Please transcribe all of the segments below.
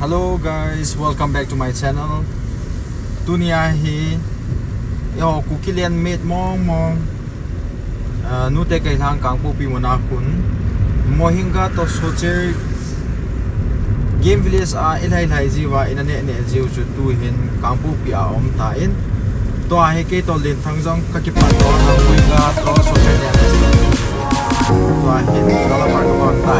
Hello guys, welcome back to my channel. Dunia hi yo kukilian mate mong nute kai thang kang pu pi mona kun mohinga to socher game village a ilai jiwa inane ne jiu chu tu hin kang pu pi a om ta in to a he ke to len thang jong ka ki pa to na mohinga to socher ne to a hin kala par ko on tai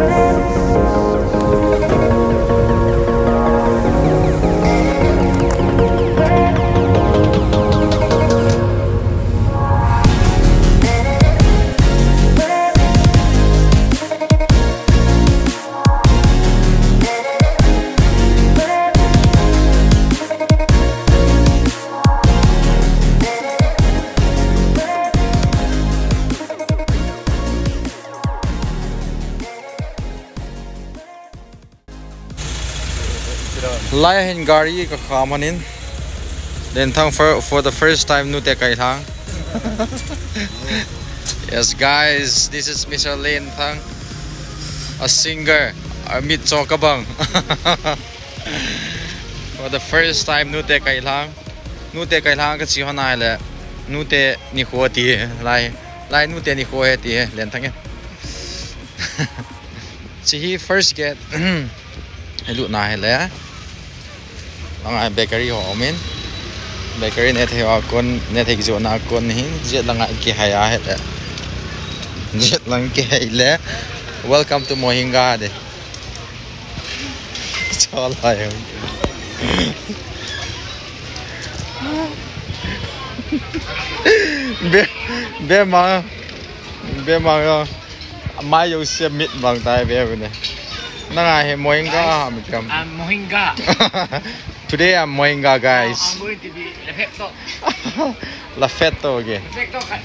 Lai hin gari ka khamanin then thang for the first time nu te kai thang. Yes guys, this is Mr. Len Thang, a singer, Amit Chokabang. For the first time nu te kai thang ka chi honai le nu te ni kho ti lai nu te ni kho he ti len thang chi first get hello na hele langai bakery ho min bakery ne the kon ne the jo na kon hi je langai ki haya he le je lang ki hele. Welcome to Mohinga de chol hai be ma mai yo se mit bang tai be ne na he Mohinga mi kam Mohinga. Today I'm Mohinga guys. I'm going to be Lafetto. Lafetto okay. Lafetto kan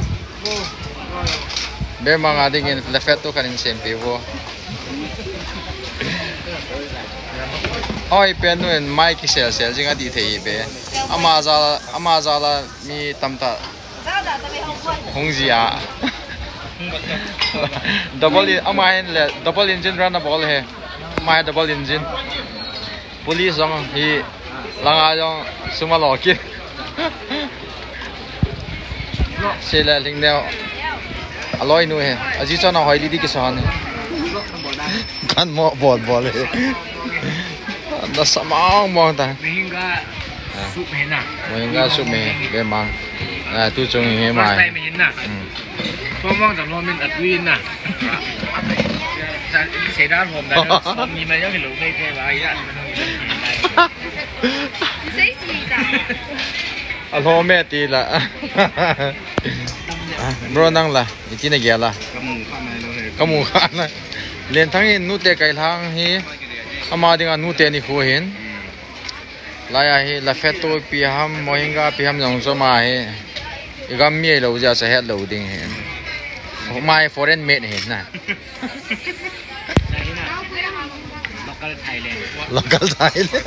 Be mga dingin Lafetto kanin sempre wo. Oi penuen mai ki sel jinga di thei be. Amaza la mi tamta. Hongji a. Double engine run a ball he. My double engine. Police on he langa jong suma loki. Sela ling neo alloy nu he. Aji chana hoi di kisan. Kan mo ball he. Da samang mo ta. Mohinga soup he na. Mohinga soup me be mang. Tu chung he mai. First time in na. Mong jam lo min atwin na. Sẽ ra hôm đó hôm nhìn mà giống như lũ cây thế vậy á. Alo mẹ tí là bro năng là tí này kia là kamu khan này lên thang hin nu te kai thang hi ama dinga nu te ni khu hin lai hi la fet to pi ham Mohinga pi ham jong so ma hi igam mi lo ja sa het lo ding hin my foreign mate hin na local Thailand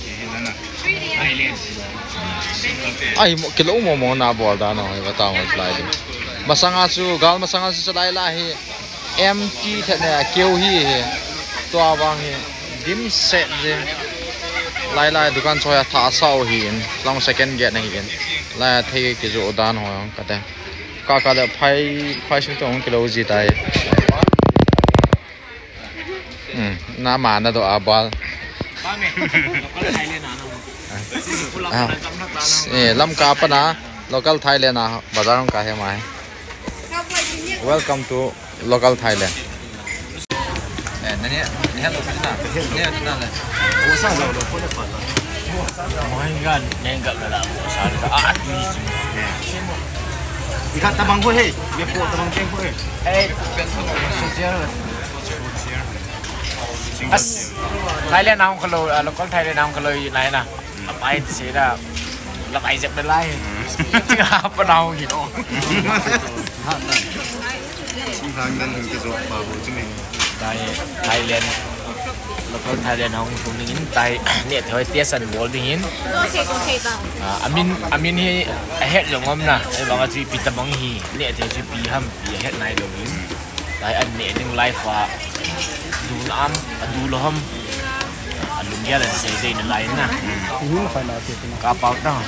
ai kilo mo na bol da no ba ta mo slide di masanga su gal masanga su lai la hi empty the na keu hi to awang hi dim set je lai dukan choya tha sau hi long second get na hi la thei ki jo dan ho ka ta ka da phai sing tong kilo ji tai na mà na do abal lam ka pa na local Thailand na bazar ka he mai. Welcome to local Thailand. Nani hello na na le Bosan lo ko le pa la. Mohinga nengal la bosan ka at least. Ikat tabang ko he, me po tabang keng ko he. As Thailand nào không lôi local Thailand nào không lôi này nè ai thì sẽ là ai dẹp đến lại chứ apa nào gì đó Thailand local Thailand không nhìn tay nè thôi tiếc sân ball đi nhìn amin hi hết rồi ngon nè em bảo chị bị tầm bóng hi nè thì chị bị ham bị hết này rồi tại anh nè nhưng live và du lam du lo ham alung dia dan saya ini lain na. Kapal dah.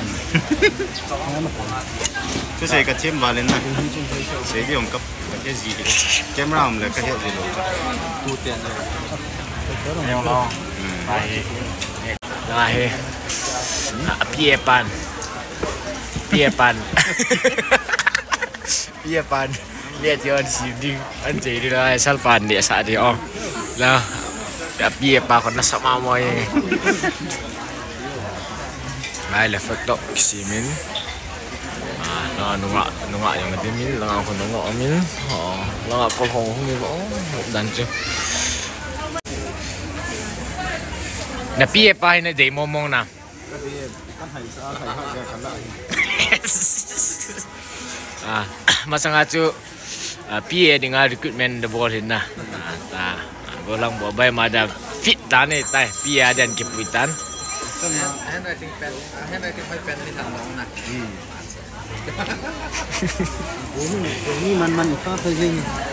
Cứ xe cái chim vào lên này, xe đi ông cấp cái gì thì chém ra ông là cái gì rồi. Tu tiền rồi. Neo lo. Baik. Baik. Piepan. Piepan. Piepan. Lihat dia di sini. Anjir dia asal pan dia saat dia oh. Lah. Đã piepa còn nó sợ mau mồi. Đây là phật động xì min. Nó nungak yang ngerti min, lang aku nungak min. Lang aku hong ni bo, dan tu. Na piepa ini dei momong na. Masa ngacu pie dengan recruitment the ball na. Orang buat baik ada fit dah ni, tay pie dan kepuitan. Handwriting pen ni thằng đó nè. Ini man itu apa sih?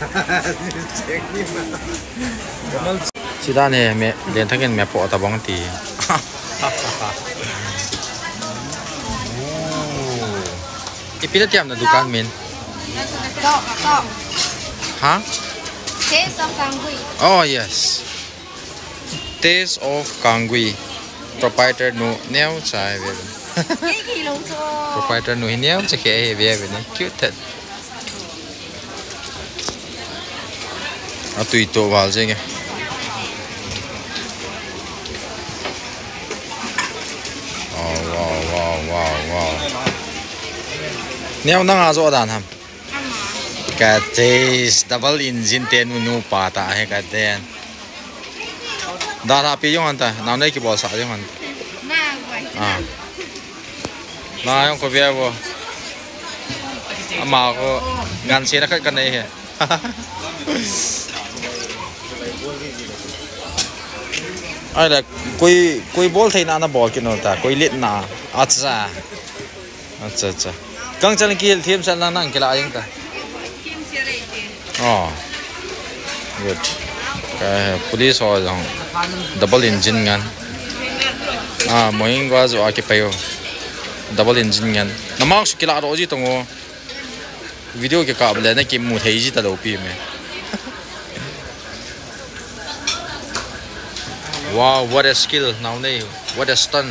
Chị ta này mẹ liền thằng mẹ bỏ tao bóng tì. Cái pin tiệm là dukan min. Hả? Taste of Kangui. Oh yes. Taste of Kangui. Proprietor nu neo chai về. Proprietor nu neo chắc cái về này cute thật. À tùy tổ vào chứ nghe. Wow. Neo nang azo dan ham. Cái taste double engine ten nu pa ta hay cái ten. Đã là pi yung anta, nào đây kì bỏ sả yung anta. Nah yung ko biya bo. Ama ko gan sila ka kanay he. Ai là koi ball thay na ball kino ta, koi lit na. Acha. Kang chan kil team san lang nang kila ayong ta. Oh. Good. Cái police họ rằng double engine ngăn mỗi người có cái payo double engine ngăn nằm mặc cái lạ đó gì tongo video cái cặp lên cái mù thấy gì ta đâu pi mày wow what a skill now đây what a stun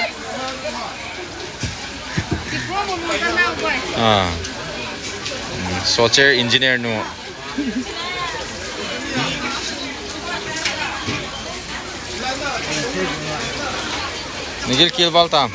software engineer nu Nigel kill balta.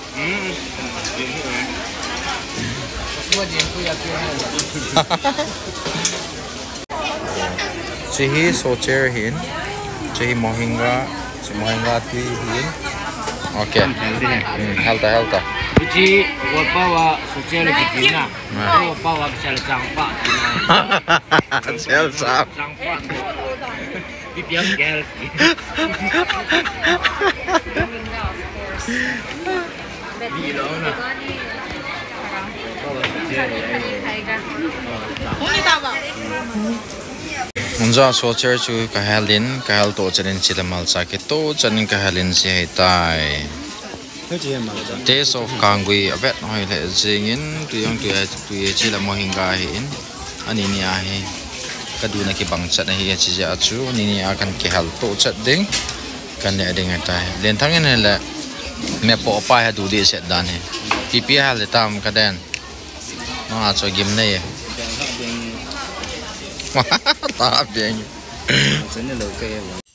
Cihi socher hin, cihi mohinga ti hin. Okay. Helta. Uji wapawa socher lagi na. Wapawa bisa lecangpa. Sel sap. Biar gel. Munza socher chu kahal to chanin chilamal sakit to chanin kahalin si hitai. Taste of Kangui avet hoi le jingin tuyong tuye chila mohinga hin ani ni ahi kaduna ki bangchat na hi chi ja chu ni akan ki hal to chat ding kan le ding atai len thangin la me po pa ha du de set dan he pp hal le tam ka den no a cho gim nei ta bieng